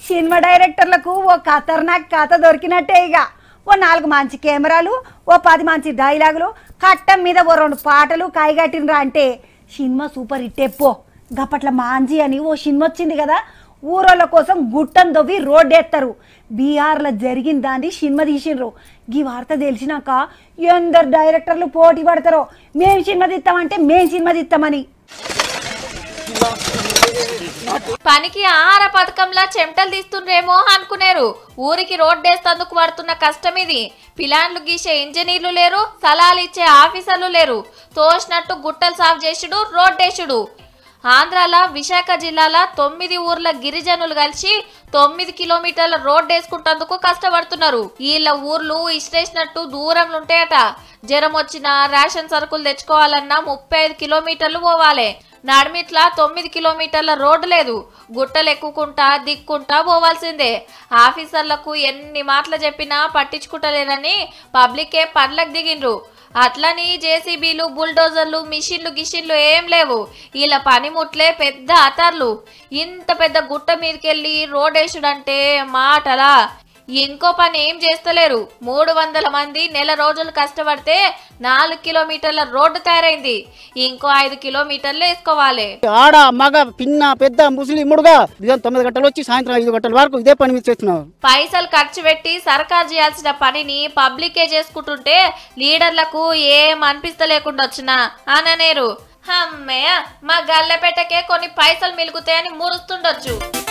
Cinema డైరెక్టర్లకు ఓ ఖతర్నాక్ కథ దొరికినట్టే. ఇక ఓ 4 మంచి కెమెరాలు, ఓ 10 మంచి డైలాగులు, కట్టం మీద ఓ 2 పాటలు కైగట్టినరా అంటే సినిమా సూపర్ హిట్ ఎప్పో. గప్పట్ల మాంజీ అని ఓ సినిమా వచ్చింది కదా, ఊరోళ్ళ కోసం గుట్టం దొవ్వి రోడ్డు ఎత్తారు. బీహార్లో జరిగిన దాన్ని సినిమా తీసిండ్రు. ఈ వార్త తెలిసినాక ఎందరు డైరెక్టర్లు పోటీ పడతారో, మేము సినిమా తీస్తామంటే మేము సినిమా తీస్తామని. పనికి ఆహార పథకంలా చెమటలు తీస్తుండ్రేమో అనుకునేరు. ఊరికి రోడ్డేస్తందుకు పడుతున్న కష్టం ఇది. పిలాన్లు గీసే ఇంజనీర్లు లేరు, సలాలు ఇచ్చే ఆఫీసర్లు లేరు. తోసినట్టు గుట్టలు సాఫ్ చేసుడు, రోడ్డేసుడు. ఆంధ్రాల విశాఖ జిల్లాల 9 ఊర్ల గిరిజనులు కలిసి 9 కిలోమీటర్ల రోడ్డు వేసుకుంటందుకు కష్టపడుతున్నారు. వీళ్ళ ఊర్లు ఇష్టేసినట్టు దూరంలో ఉంటాయట. జ్వరం వచ్చినా రేషన్ సరుకులు తెచ్చుకోవాలన్నా 35 కిలోమీటర్లు పోవాలి. నడిమిట్లా 9 కిలోమీటర్ల రోడ్డు లేదు. గుట్టలు ఎక్కుకుంటా దిక్కుంటా పోవాల్సిందే. ఆఫీసర్లకు ఎన్ని మాటలు చెప్పినా పట్టించుకుంటలేరని పబ్లికే పనులకు దిగిండ్రు. అట్లని జేసీబీలు, బుల్డోజర్లు, మిషన్లు గిషన్లు ఏం లేవు. వీళ్ళ పనిముట్లే పెద్ద అతర్లు. ఇంత పెద్ద గుట్ట మీదకెళ్ళి రోడ్డేసుడంటే మాటలా? ఇంకో పని ఏం చేస్తలేరు. 300 మంది నెల రోజులు కష్టపడితే 4 కిలోమీటర్ల రోడ్డు తయారైంది. ఇంకో 5 కిలోమీటర్లు వేసుకోవాలి. ఆడ మగ పిన్న పెద్ద ముస్లిముడుగా 9 గంటలు వచ్చి సాయంత్రం 5 గంటల వరకు ఇదే పని మీద చేస్తున్నారు. పైసలు ఖర్చు పెట్టి సర్కార్ చేయాల్సిన పనిని పబ్లికే చేసుకుంటుంటే లీడర్లకు ఏం అనిపిస్తలేకుండా వచ్చినా అననేరు. అమ్మయ్య, మా గల్లెపెట్టకే కొన్ని పైసలు మిలుగుతాయని మురుస్తుండొచ్చు.